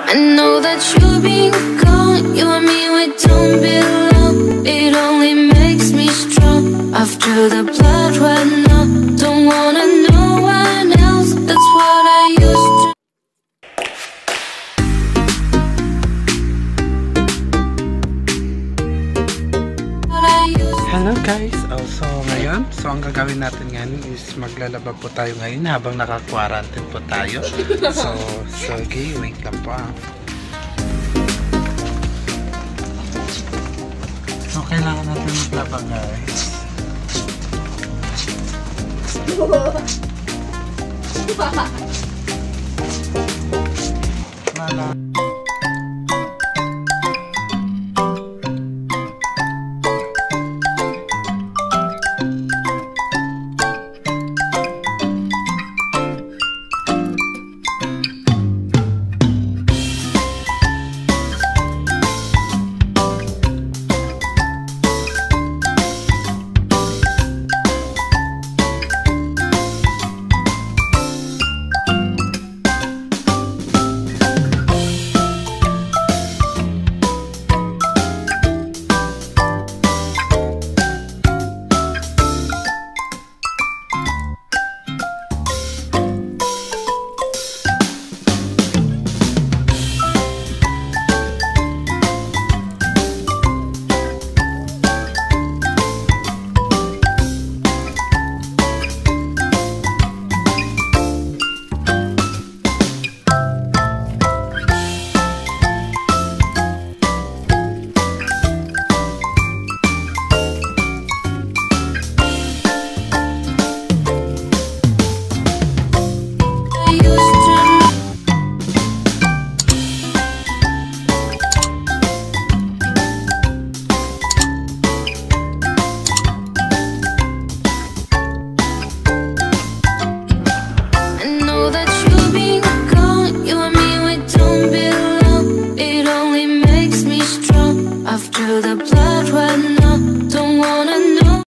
I know that you've been gone. You and me, we don't belong. It only makes me strong. After the blood right now, don't wanna know one else. That's what I used to. Hello guys! So ngayon, ang gagawin natin ngayon is maglalaba po tayo ngayon habang naka-quarantine po tayo. So okay, wait lang po ah. So kailangan natin maglaba guys. Wala.